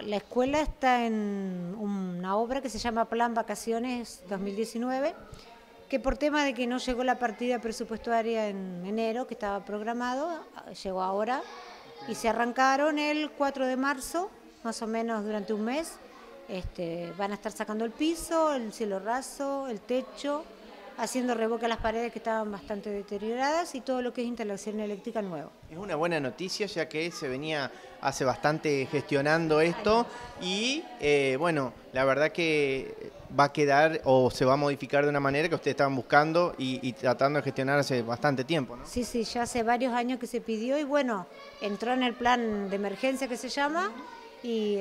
la escuela está en una obra que se llama Plan Vacaciones 2019, que por tema de que no llegó la partida presupuestaria en enero, que estaba programado, llegó ahora, y se arrancaron el 4 de marzo, más o menos durante un mes. Van a estar sacando el piso, el cielo raso, el techo, haciendo revoque a las paredes que estaban bastante deterioradas y todo lo que es instalación eléctrica nueva. Es una buena noticia, ya que se venía hace bastante gestionando esto y bueno, la verdad que va a quedar o se va a modificar de una manera que ustedes estaban buscando y tratando de gestionar hace bastante tiempo, ¿no? Sí, sí, ya hace varios años que se pidió y bueno, entró en el plan de emergencia que se llama y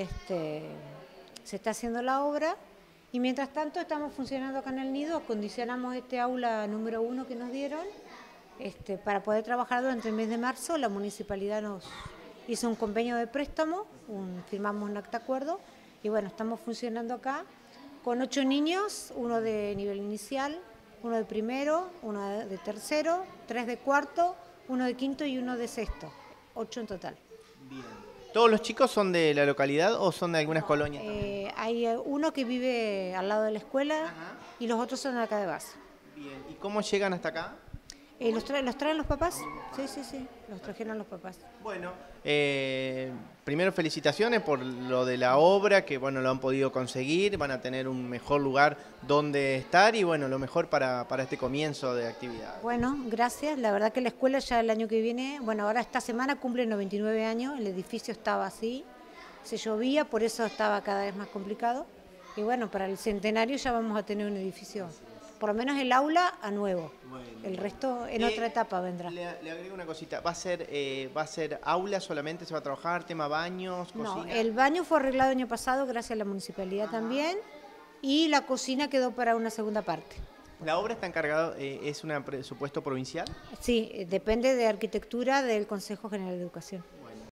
se está haciendo la obra. Y mientras tanto estamos funcionando acá en el nido, acondicionamos este aula número 1 que nos dieron para poder trabajar durante el mes de marzo. La municipalidad nos hizo un convenio de préstamo, firmamos un acta de acuerdo y bueno, estamos funcionando acá con 8 niños, uno de nivel inicial, uno de primero, uno de tercero, 3 de cuarto, uno de quinto y uno de sexto, 8 en total. Bien. ¿Todos los chicos son de la localidad o son de algunas colonias? Hay uno que vive al lado de la escuela. Ajá. Y los otros son de acá de base. Bien. ¿Y cómo llegan hasta acá? ¿Los traen los papás? Sí, sí, sí, los trajeron los papás. Bueno, primero felicitaciones por lo de la obra, que bueno, lo han podido conseguir, van a tener un mejor lugar donde estar y bueno, lo mejor para este comienzo de actividad. Bueno, gracias. La verdad que la escuela ya el año que viene, bueno, ahora esta semana cumple 99 años, el edificio estaba así, se llovía, por eso estaba cada vez más complicado. Y bueno, para el centenario ya vamos a tener un edificio, por lo menos el aula a nuevo. Bueno. El resto en otra etapa vendrá. Le agrego una cosita, ¿va a ser aula solamente? ¿Se va a trabajar tema baños, cocina? No, el baño fue arreglado el año pasado gracias a la municipalidad también y la cocina quedó para una segunda parte. ¿La obra está encargada, es un presupuesto provincial? Sí, depende de arquitectura del Consejo General de Educación.